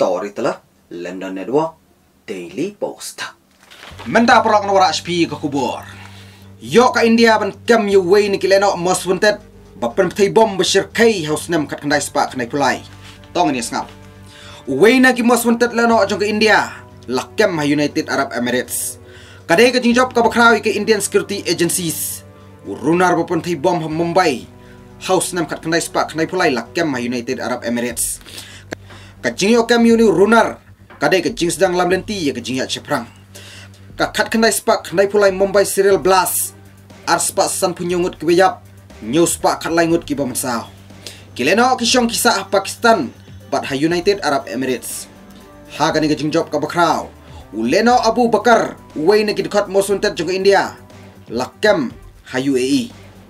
story telah London Network Daily Post. Menta perok na wara HP ka kubur. Yo ka India ban kam yu way ni kileno most wanted. Bapen ptai bom bashir kai house nem kat kandai spa kanai pulai. Tong ni ngap. Way na ki most wanted lano jong ka India. Lakam ha United Arab Emirates. Kadai ka jingjop ka bakrawi ka Indian Security Agencies. Urunar bapen ptai bom ha Mumbai. House nem kat kandai spa kanai pulai lakam ha United Arab Emirates. Kajing yo kam yuni runar kadai kajing sedang lam lenti ya kajing ya ceprang kakat kendai spak kendai pulai Mumbai serial blast arspa san punyungut kebejap news pak kat laingut ki bamansau kileno kisyong kisah Pakistan bat ha United Arab Emirates ha gani kajing job ka bakraw uleno Abu Bakar way na kidkot mosuntet jong India lakam ha UAE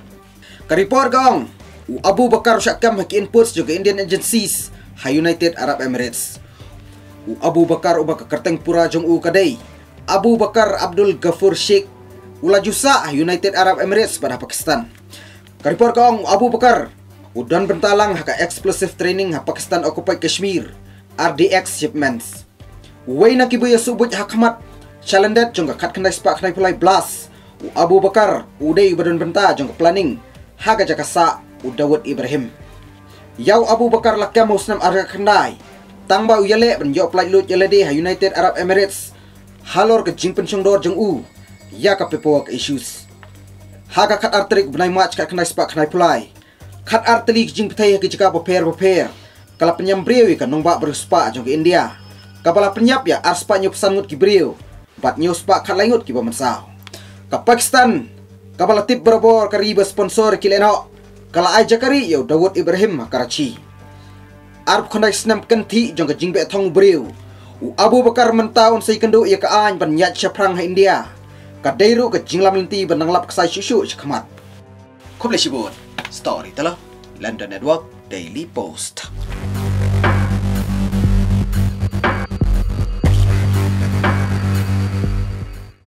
karipor gong Abu Bakar syakam ha ki inputs jong Indian agencies ha United Arab Emirates. Abu Bakar ubah kerteng pura jong kadai. Abu Bakar Abdul Ghafur Sheikh ula jusa United Arab Emirates pada Pakistan. Karipor kong Abu Bakar udan bentalang haka explosive training ha Pakistan Occupied Kashmir RDX shipments. Way na kibuya subut hakmat chalendet jong kat kendai spak kendai pulai blast. Abu Bakar udai badan benta jong planning haga jakasa Dawud Ibrahim. Yau Abu Bakar lakam muslim arga kendai tangba uyale benjok plai lut yale ha United Arab Emirates halor ke jing pensyong dor jeng ya ka paperwork issues haga kat arterik benai match kat kendai spak kendai pulai kat artelik jing petai ke jika paper kala penyam brewi ka nongba beruspa jong ke India kabala penyap ya arspa nyop sangut ki brew bat nyospa kat laingut ki bamansau ka Pakistan kabala tip berabor ka riba sponsor kileno kala ai jakari yo Dawud Ibrahim Karachi arp khandai snam kanthi jong ka jingbe thong brew Abu Bakar mentaun sei kendo ya ka an ban nyat chaprang ha India ka deiru ka jinglam lenti ban nanglap ka sai shushu khmat khoble shibot story talo London Network Daily Post.